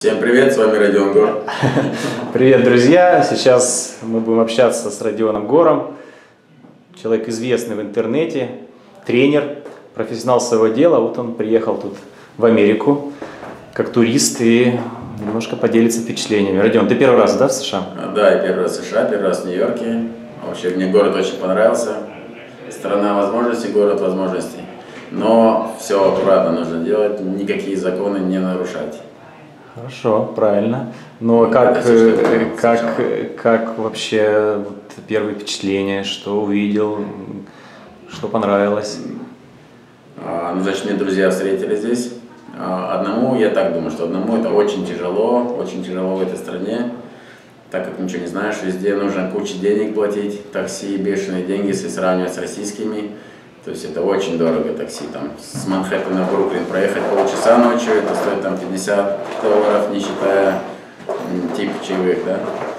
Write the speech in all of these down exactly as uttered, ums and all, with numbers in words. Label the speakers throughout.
Speaker 1: Всем привет, с вами Родион Гор.
Speaker 2: Привет, друзья! Сейчас мы будем общаться с Родионом Гором. Человек известный в интернете, тренер, профессионал своего дела. Вот он приехал тут в Америку как турист и немножко поделится впечатлениями. Родион, ты первый раз, да, в США?
Speaker 1: Да, я первый раз в США, первый раз в Нью-Йорке. Вообще мне город очень понравился. Страна возможностей, город возможностей. Но все аккуратно нужно делать, никакие законы не нарушать.
Speaker 2: Хорошо, правильно. Но ну, как, все, как, как вообще вот, первые впечатления, что увидел, что понравилось?
Speaker 1: А, ну, значит, мне друзья встретили здесь. А, одному, я так думаю, что одному это очень тяжело, очень тяжело в этой стране, так как ничего не знаешь, везде нужно кучу денег платить, такси, бешеные деньги, если сравнивать с российскими. То есть это очень дорого такси, там с Манхэттена в Бруклин проехать полчаса ночью, это стоит там пятьдесят долларов, не считая типа чаевых, да.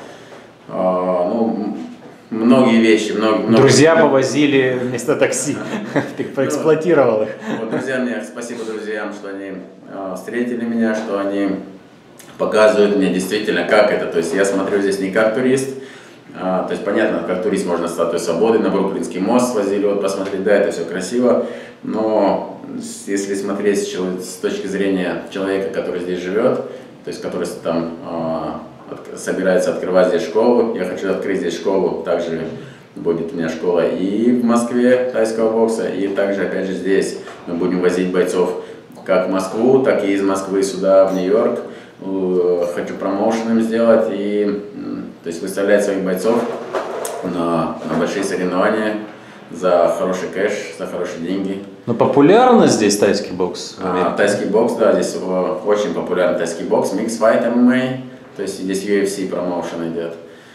Speaker 1: А, ну, многие вещи, много, много...
Speaker 2: Друзья повозили вместо такси, ты поэксплуатировал их.
Speaker 1: Вот, друзья, мне спасибо друзьям, что они а, встретили меня, что они показывают мне действительно, как это. То есть я смотрю здесь не как турист. А, то есть понятно, как турист можно Статую Свободы, на Бруклинский мост свозили, вот посмотреть, да, это все красиво, но если смотреть с точки зрения человека, который здесь живет, то есть который там а, от, собирается открывать здесь школу, я хочу открыть здесь школу, также будет у меня школа и в Москве тайского бокса, и также опять же здесь мы будем возить бойцов как в Москву, так и из Москвы сюда, в Нью-Йорк. Хочу промоушен им сделать и то есть выставлять своих бойцов на, на большие соревнования за хороший кэш, за хорошие деньги.
Speaker 2: Но популярно здесь тайский бокс?
Speaker 1: А, тайский бокс, да, здесь очень популярный тайский бокс, микс файт эм эм а, то есть здесь ю эф си промоушен идет.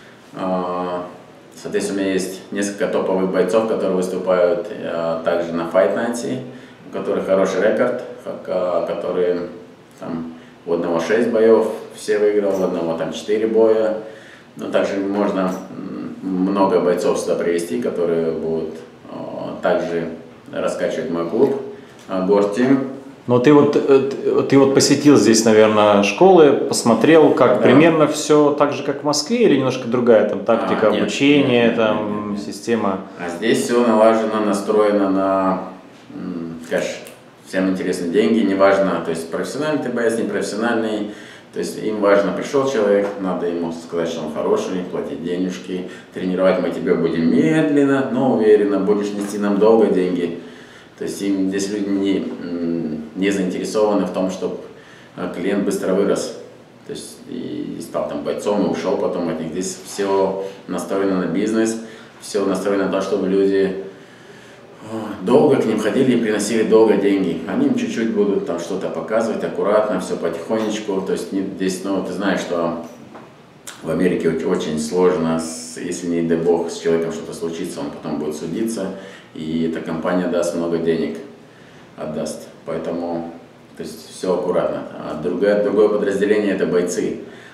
Speaker 1: А, соответственно, у меня есть несколько топовых бойцов, которые выступают а, также на Fight Night, у которых хороший рекорд, которые там у одного шесть боев, все выиграл, у одного там четыре боя. Но также можно много бойцов сюда привести, которые будут о, также раскачивать мой клуб, Гор Тим.
Speaker 2: Но ты вот, ты вот посетил здесь, наверное, школы, посмотрел, как да. примерно все так же, как в Москве, или немножко другая там тактика а, нет, обучения, нет, там нет. система?
Speaker 1: А здесь все налажено, настроено на кэш. Всем интересны деньги, неважно, то есть профессиональный ты боец, непрофессиональный. То есть им важно, пришел человек, надо ему сказать, что он хороший, платить денежки, тренировать мы тебя будем медленно, но уверенно, будешь нести нам долго деньги. То есть им здесь люди не, не заинтересованы в том, чтобы клиент быстро вырос. То есть и стал там бойцом и ушел потом от них. Здесь все настроено на бизнес, все настроено на то, чтобы люди долго к ним ходили и приносили долго деньги. Они им чуть-чуть будут там что-то показывать, аккуратно, все потихонечку. То есть не, здесь, ну, ты знаешь, что в Америке очень сложно, с, если не дай бог с человеком что-то случится, он потом будет судиться, и эта компания даст много денег, отдаст. Поэтому, то есть все аккуратно. А другое, другое подразделение – это бойцы.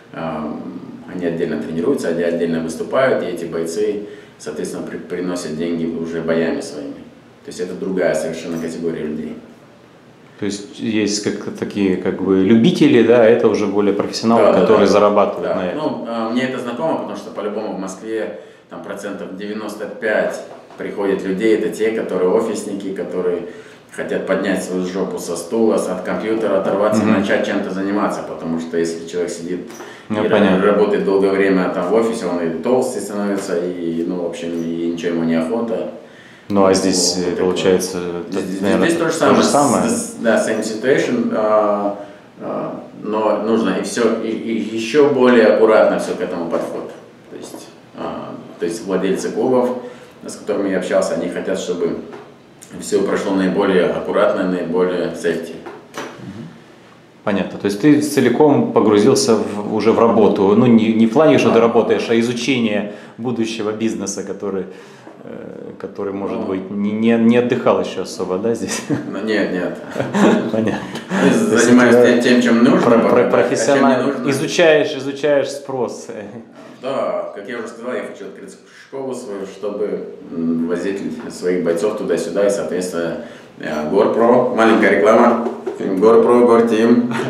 Speaker 1: Они отдельно тренируются, они отдельно выступают, и эти бойцы, соответственно, при, приносят деньги уже боями своими. То есть это другая совершенно категория людей. То
Speaker 2: есть есть как, такие как бы любители, да, это уже более профессионалы, да, которые да, зарабатывают да. на этом.
Speaker 1: Ну, а, мне это знакомо, потому что по-любому в Москве там процентов девяносто пять приходит людей, это те, которые офисники, которые хотят поднять свою жопу со стула, от компьютера, оторваться mm-hmm. и начать чем-то заниматься, потому что если человек сидит ну, и понятно. работает долгое время там в офисе, он и толстый становится, и, ну, в общем, и ничего ему не охота.
Speaker 2: Ну, а здесь, вот, получается,
Speaker 1: здесь, здесь, наверное, здесь то же самое. То же самое. Да, same situation, а, а, но нужно и все, и, и еще более аккуратно все к этому подход. То есть, а, то есть владельцы клубов, с которыми я общался, они хотят, чтобы все прошло наиболее аккуратно, наиболее safety.
Speaker 2: Понятно. То есть ты целиком погрузился в, уже в работу, ну не, не в плане, что а, ты работаешь, а изучение будущего бизнеса, который, э, который может ну, быть, не, не, не отдыхал еще особо, да, здесь?
Speaker 1: Ну, нет, нет.
Speaker 2: Понятно.
Speaker 1: Занимаюсь тем, чем нужно.
Speaker 2: Профессионально изучаешь, изучаешь спрос.
Speaker 1: Да, как я уже сказал, я хочу открыть школу свою, чтобы возить своих бойцов туда-сюда, и, соответственно, GorPro, маленькая реклама, GorPro, GorTeam.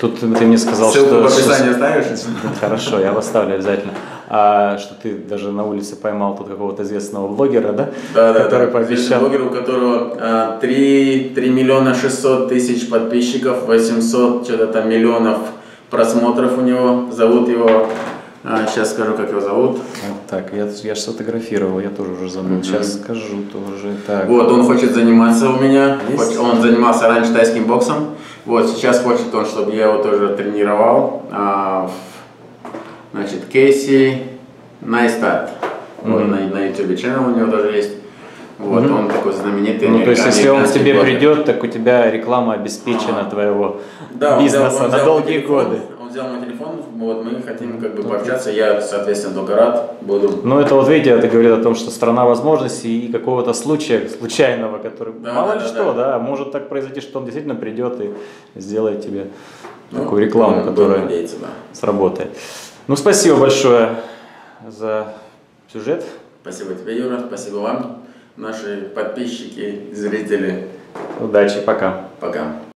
Speaker 2: Тут ты мне сказал,
Speaker 1: Ссылку
Speaker 2: что...
Speaker 1: в описании оставишь?
Speaker 2: Хорошо, я оставлю обязательно. А что ты даже на улице поймал тут какого-то известного блогера, да?
Speaker 1: Да, да,
Speaker 2: который
Speaker 1: да.
Speaker 2: пообещал.
Speaker 1: Блогер, у которого а, три миллиона шестьсот тысяч подписчиков, восемьсот что-то там миллионов просмотров у него. Зовут его, а, сейчас скажу, как его зовут.
Speaker 2: Вот так, я, я же сфотографировал, я тоже уже забыл. Mm-hmm. Сейчас скажу тоже. Так.
Speaker 1: Вот, он хочет заниматься у меня.
Speaker 2: Есть?
Speaker 1: Он занимался раньше тайским боксом. Вот, сейчас хочет он, чтобы я его тоже тренировал. А, значит, Кейси Найстат. Mm-hmm. Вот, на, на YouTube channel у него тоже есть. Вот, mm-hmm. он такой знаменитый.
Speaker 2: Ну, то есть, если он к тебе
Speaker 1: блогер.
Speaker 2: Придет, так у тебя реклама обеспечена, а, твоего
Speaker 1: да,
Speaker 2: бизнеса
Speaker 1: он взял, он
Speaker 2: на долгие
Speaker 1: телефон,
Speaker 2: годы.
Speaker 1: Он взял мой телефон, вот мы хотим как бы пообщаться, я, соответственно, только рад буду.
Speaker 2: Ну, это вот, видите, это говорит о том, что страна возможностей и какого-то случая, случайного, который, да, мало да, ли да, что, да. да, может так произойти, что он действительно придет и сделает тебе ну, такую рекламу, ну, которая надеяться, да. сработает. Ну, спасибо большое за сюжет.
Speaker 1: Спасибо тебе, Юра, спасибо вам, наши подписчики, зрители.
Speaker 2: Удачи, пока.
Speaker 1: Пока.